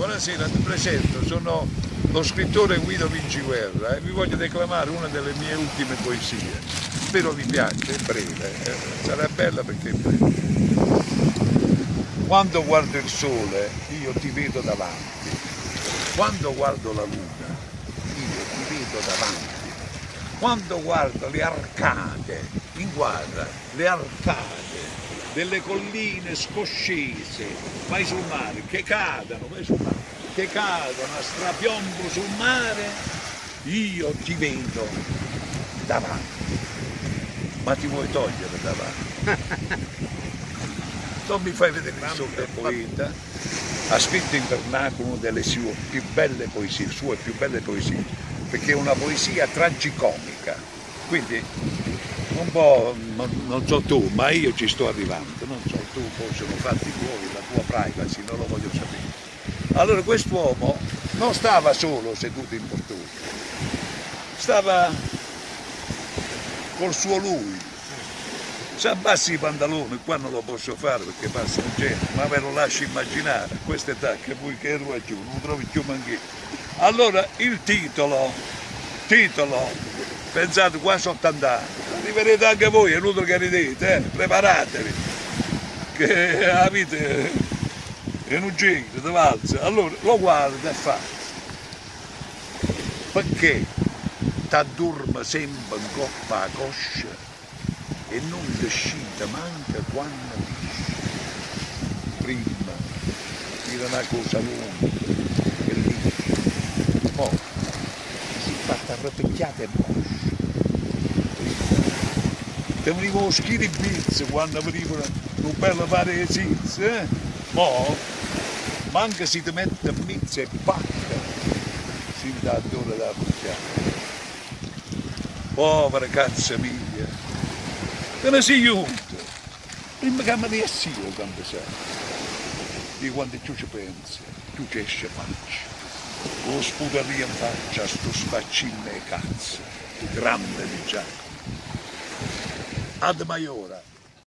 Buonasera, mi presento, sono lo scrittore Guido Vinciguerra e vi voglio declamare una delle mie ultime poesie. Spero vi piaccia, è breve, sarà bella perché è breve. Quando guardo il sole io ti vedo davanti, quando guardo la luna io ti vedo davanti, quando guardo le arcate, inquadra le arcate delle colline scoscese, vai sul mare, che cadono, vai sul mare, che cadono a strapiombo sul mare, io ti vedo davanti. Ma ti vuoi togliere davanti? Non mi fai vedere il sopra poeta, ha scritto in vernacolo una delle sue più belle poesie, perché è una poesia tragicomica, quindi un po', non so tu, ma io ci sto arrivando, non so tu, poi sono fatti tuoi, la tua privacy, non lo voglio sapere. Allora quest'uomo non stava solo seduto in portone, stava col suo lui, si abbassa i pantaloni, qua non lo posso fare perché passa gente, ma ve lo lascio immaginare, a questa età che poi che ero giù, non trovi più manchino. Allora il titolo, pensate qua sono 80 anni, arriverete anche voi, è inutile che ridete, preparatevi, che la vita è un giro di valsa. Allora lo guarda e fa, perché t'addorma sempre in coppa a coscia e non ti scita manca quando dici. Prima era una cosa lunga e lì, poi si è fatta arrapicchiata e moscia. Ti venivano schiri bizzi quando venivano un bello paresizzo, mo manca si ti mette in mezzo e pacca, si dà d'ora da pucciare. Povera cazzo mia, te ne sei giunto, prima che mi riessi io quando sei, di quando tu ci pensi, tu ci esci faccia, lo sputaria in faccia, sto spaccino e cazzo, grande di già. Ad Maiora.